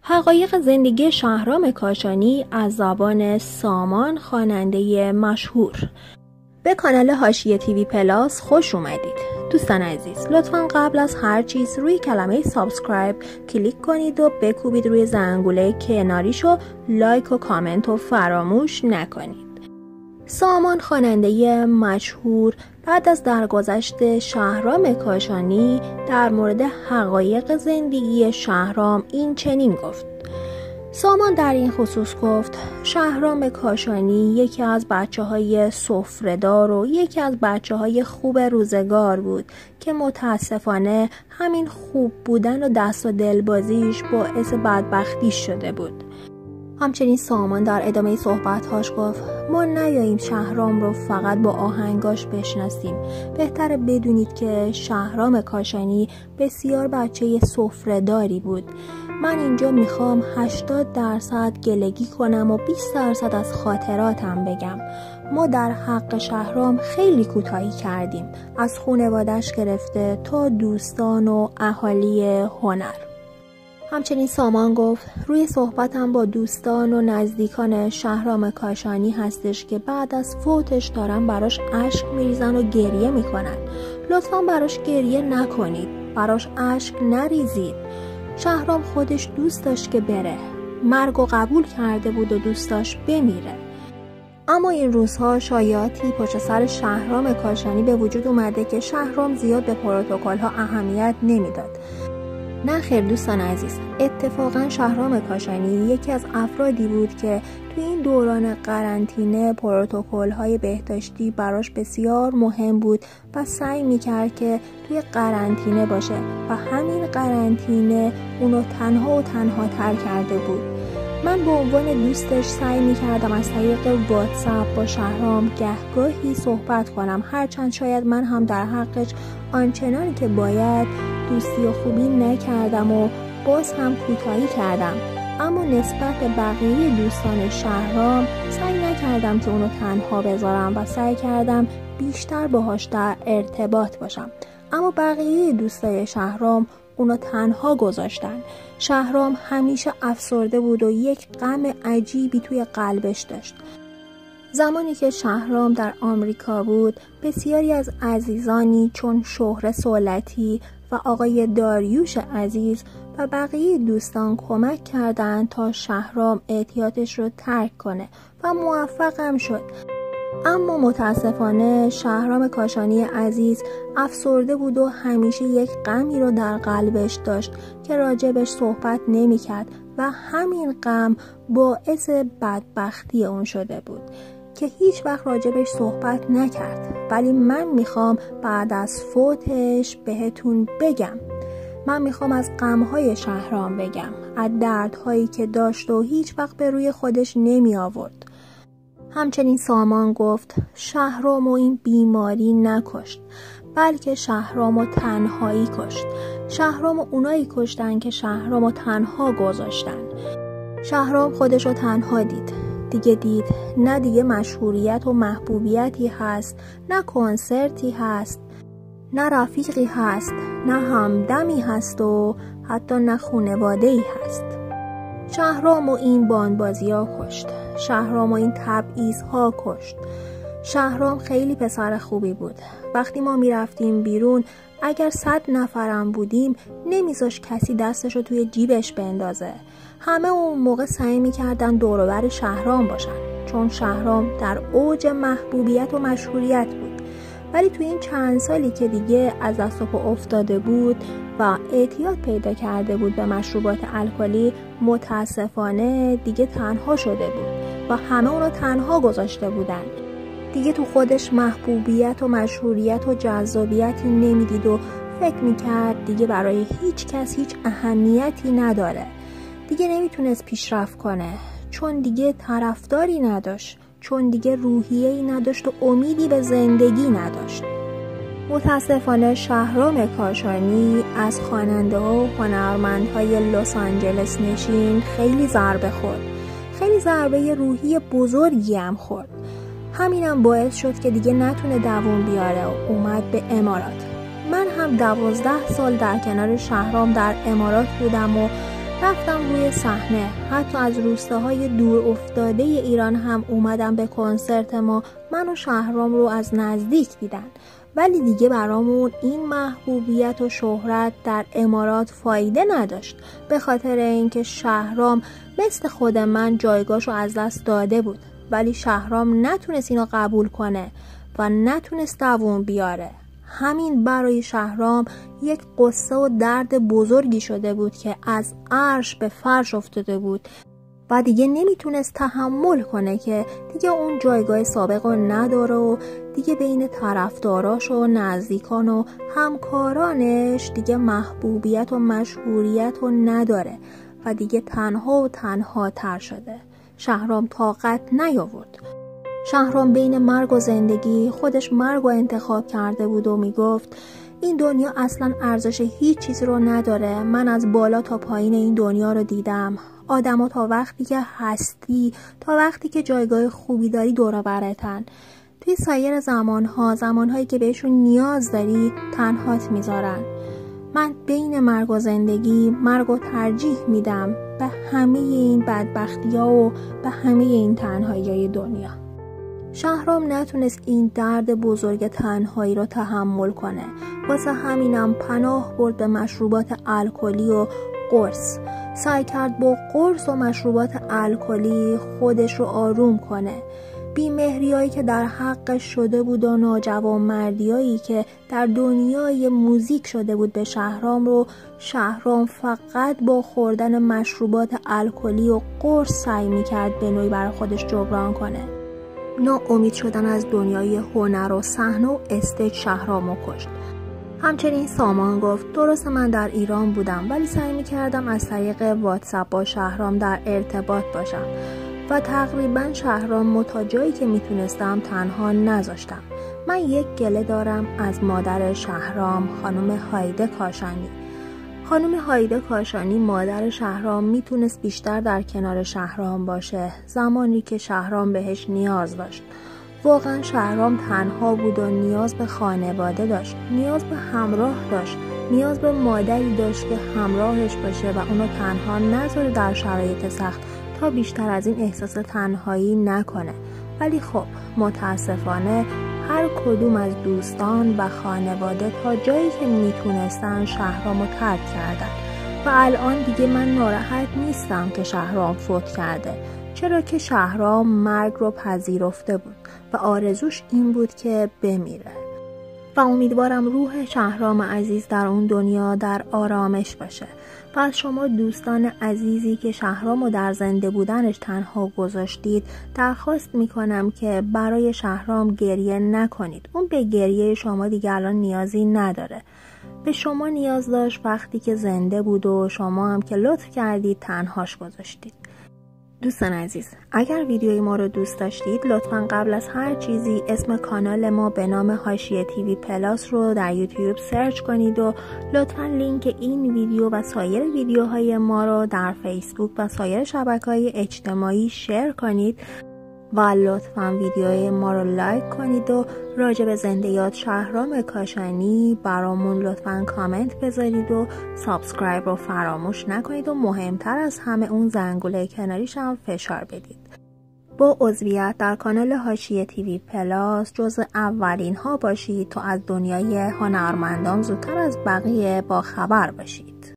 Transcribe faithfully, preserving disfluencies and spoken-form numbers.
حقایق زندگی شهرام کاشانی از زبان سامان، خواننده مشهور. به کانال حاشیه تیوی پلاس خوش اومدید. دوستان عزیز، لطفاً قبل از هر چیز روی کلمه سابسکرایب کلیک کنید و بکوبید روی زنگوله کناریشو، لایک و کامنت رو فراموش نکنید. سامان، خواننده مشهور، بعد از درگذشت شهرام کاشانی در مورد حقایق زندگی شهرام این چنین گفت. سامان در این خصوص گفت: شهرام کاشانی یکی از بچه های سفره‌دار و یکی از بچه های خوب روزگار بود که متاسفانه همین خوب بودن و دست و دلبازیش باعث بدبختی شده بود. همچنین سامان در ادامه صحبت‌هاش گفت: ما نیاییم شهرام رو فقط با آهنگاش بشناسیم. بهتره بدونید که شهرام کاشانی بسیار بچه سفره‌داری بود. من اینجا میخوام هشتاد درصد گلگی کنم و بیست درصد از خاطراتم بگم. ما در حق شهرام خیلی کوتاهی کردیم، از خانواده‌اش گرفته تا دوستان و اهالی هنر. همچنین سامان گفت: روی صحبتم با دوستان و نزدیکان شهرام کاشانی هستش که بعد از فوتش دارن براش اشک میریزن و گریه میکنن. لطفاً براش گریه نکنید، براش اشک نریزید. شهرام خودش دوست داشت که بره، مرگ و قبول کرده بود و دوست داشت بمیره. اما این روزها شایعاتی پشت سر شهرام کاشانی به وجود اومده که شهرام زیاد به پروتکل ها اهمیت نمیداد. نه خیر دوستان عزیز، اتفاقا شهرام کاشانی یکی از افرادی بود که توی این دوران قرنطینه پروتکل های بهداشتی براش بسیار مهم بود و سعی میکرد که توی قرنطینه باشه و همین قرنطینه اونو تنها و تنها تر کرده بود. من به عنوان دوستش سعی میکردم از طریق واتساپ با شهرام گهگاهی صحبت کنم، هرچند شاید من هم در حقش آنچنانی که باید دوستی و خوبی نکردم و باز هم کوتاهی کردم، اما نسبت به بقیه دوستان شهرام سعی نکردم که اونو تنها بذارم و سعی کردم بیشتر باهاش در ارتباط باشم. اما بقیه دوستای شهرام اونو تنها گذاشتن. شهرام همیشه افسرده بود و یک غم عجیبی توی قلبش داشت. زمانی که شهرام در آمریکا بود، بسیاری از عزیزانی چون شهره سولتی و آقای داریوش عزیز و بقیه دوستان کمک کردند تا شهرام اعتیادش رو ترک کنه و موفقم شد. اما متاسفانه شهرام کاشانی عزیز افسرده بود و همیشه یک غمی رو در قلبش داشت که راجبش صحبت نمی کرد و همین غم باعث بدبختی اون شده بود که هیچ وقت راجبش صحبت نکرد. ولی من میخوام بعد از فوتش بهتون بگم. من میخوام از غمهای شهرام بگم، از دردهایی که داشت و هیچ وقت به روی خودش نمی آورد. همچنین سامان گفت: شهرامو این بیماری نکشت، بلکه شهرامو تنهایی کشت. شهرامو اونایی کشتن که شهرامو تنها گذاشتن. شهرام خودشو تنها دید. دیگه دید نه دیگه مشهوریت و محبوبیتی هست، نه کنسرتی هست، نه رفیقی هست، نه همدمی هست و حتی نه خانواده‌ای هست. شهرامو این باندبازی ها کشت. شهرامو این تبعیض ها کشت. شهرام خیلی پسر خوبی بود. وقتی ما می رفتیم بیرون، اگر صد نفرم بودیم نمیذاش کسی دستشو توی جیبش بندازه. همه اون موقع سعی میکردن دور و بر شهرام باشن، چون شهرام در اوج محبوبیت و مشهوریت بود. ولی تو این چند سالی که دیگه از دست و پا افتاده بود و اعتیاد پیدا کرده بود به مشروبات الکلی، متاسفانه دیگه تنها شده بود و همه اونو تنها گذاشته بودن. دیگه تو خودش محبوبیت و مشهوریت و جذابیتی نمیدید و فکر میکرد دیگه برای هیچ کس هیچ اهمیتی نداره. دیگه نمیتونست پیشرفت کنه، چون دیگه طرفداری نداشت، چون دیگه روحیه‌ای نداشت و امیدی به زندگی نداشت. متاسفانه شهرام کاشانی از خواننده ها و هنرمندهای لس آنجلس نشین خیلی ضربه خورد. خیلی ضربه روحی بزرگی هم خورد. همینم باعث شد که دیگه نتونه دووم بیاره و اومد به امارات. من هم دوازده سال در کنار شهرام در امارات بودم و رفتم روی صحنه، حتی از روستاهای دور افتاده ایران هم اومدن به کنسرت ما، من و شهرام رو از نزدیک دیدن. ولی دیگه برامون این محبوبیت و شهرت در امارات فایده نداشت، به خاطر اینکه شهرام مثل خود من جایگاهشو از دست داده بود. ولی شهرام نتونست اینو قبول کنه و نتونست دووم بیاره. همین برای شهرام یک قصه و درد بزرگی شده بود که از عرش به فرش افتاده بود و دیگه نمیتونست تحمل کنه که دیگه اون جایگاه سابق رو نداره و دیگه بین طرفداراش و نزدیکان و همکارانش دیگه محبوبیت و مشهوریت رو نداره و دیگه تنها و تنها تر شده. شهرام طاقت نیاورد. شهرام بین مرگ و زندگی خودش مرگ رو انتخاب کرده بود و میگفت این دنیا اصلا ارزش هیچ چیزی رو نداره. من از بالا تا پایین این دنیا رو دیدم. آدما تا وقتی که هستی، تا وقتی که جایگاه خوبی داری دور و برتن. توی سایر زمانها، زمانهایی که بهشون نیاز داری، تنهات میذارن. من بین مرگ و زندگی مرگ رو ترجیح میدم به همه این بدبختی ها و به همه این تنهایی های دنیا. شهرام نتونست این درد بزرگ تنهایی رو تحمل کنه. واسه همینم پناه برد به مشروبات الکلی و قرص. سعی کرد با قرص و مشروبات الکلی خودش رو آروم کنه. بی‌مهریایی که در حقش شده بود و ناجوانمردیایی که در دنیای موزیک شده بود به شهرام رو شهرام فقط با خوردن مشروبات الکلی و قرص سعی می‌کرد به نوعی برای خودش جبران کنه. ناامید شدن از دنیای هنر و صحنه و استیج شهرامو کشت. همچنین سامان گفت درست من در ایران بودم ولی سعی می‌کردم از طریق واتساپ با شهرام در ارتباط باشم و تقریبا شهرام تا جایی که میتونستم تنها نذاشتم. من یک گله دارم از مادر شهرام، خانم هایده کاشانی. خانم هایده کاشانی مادر شهرام میتونست بیشتر در کنار شهرام باشه زمانی که شهرام بهش نیاز داشت. واقعا شهرام تنها بود و نیاز به خانواده داشت، نیاز به همراه داشت، نیاز به مادری داشت که همراهش باشه و اونو تنها نذاره در شرایط سخت تا بیشتر از این احساس تنهایی نکنه. ولی خب متاسفانه هر کدوم از دوستان و خانواده تا جایی که میتونستن شهرامو ترک کردن و الان دیگه من ناراحت نیستم که شهرام فوت کرده، چرا که شهرام مرگ رو پذیرفته بود و آرزوش این بود که بمیره و امیدوارم روح شهرام عزیز در اون دنیا در آرامش باشه. و از شما دوستان عزیزی که شهرام رو در زنده بودنش تنها گذاشتید درخواست میکنم که برای شهرام گریه نکنید. اون به گریه شما دیگه الان نیازی نداره. به شما نیاز داشت وقتی که زنده بود و شما هم که لطف کردید تنهاش گذاشتید. دوستان عزیز، اگر ویدیوی ما رو دوست داشتید لطفاً قبل از هر چیزی اسم کانال ما به نام حاشیه تیوی پلاس رو در یوتیوب سرچ کنید و لطفاً لینک این ویدیو و سایر ویدیوهای ما رو در فیسبوک و سایر شبکه‌های اجتماعی شیر کنید و لطفاً ویدیوهای ما رو لایک کنید و راجع به زنده یاد شهرام کاشانی برامون لطفاً کامنت بذارید و سابسکرایب رو فراموش نکنید و مهمتر از همه اون زنگوله کناریش هم فشار بدید. با عضویت در کانال حاشیه تیوی پلاس جزو اولین ها باشید تا از دنیای هنرمندان زودتر از بقیه با خبر باشید.